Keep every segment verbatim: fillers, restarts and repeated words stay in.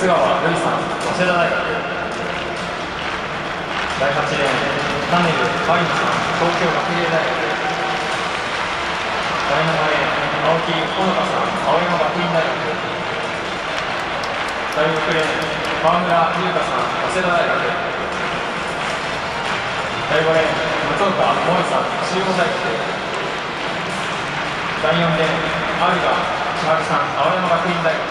川瑠衣さん、早稲田大学。だいはちレーン、タネルマリナさん、東京学芸大学。だいななレーン、青木ほのかさん、青山学院大学。だいろくレーン、川村優香さん、早稲田大学。だいごレーン、松岡萌さん、中央大学。だいよんレーン、有賀千春さん、青山学院大学。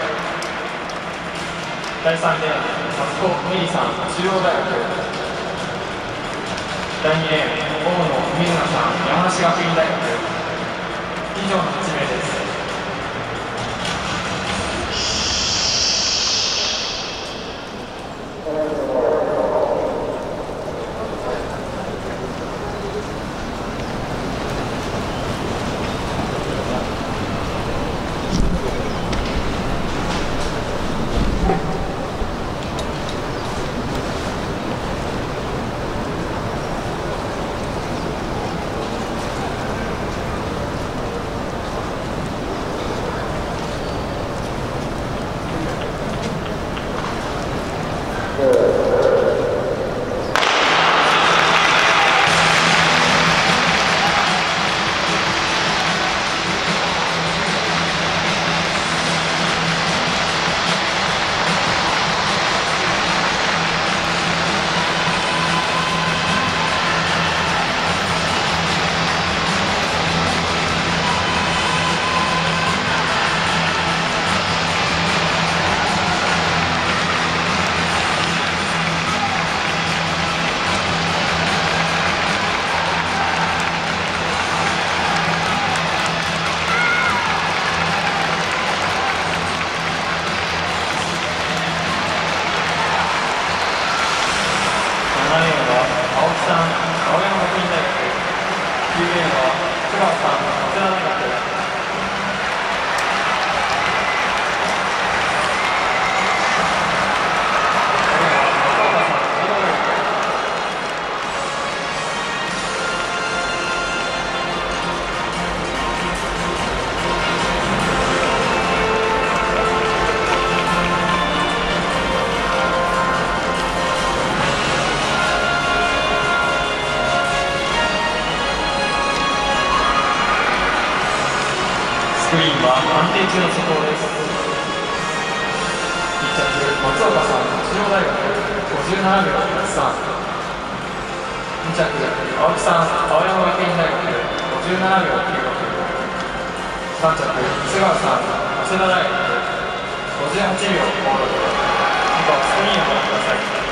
だいさんレーン、松子美里さん、中央大学。だいにレーン、大野水菜さん、山梨学院大学。以上のはちめいです。スクリーンは安定中の速報です。いっ着、松岡さん、中央大学、ごじゅうななびょうはちさん。に着、青木さん、青山学院大学、ごじゅうななびょうきゅうろく。さん着、津川さん、早稲田大学、ごじゅうはちびょうごろく。以下、スクリーンをご覧ください。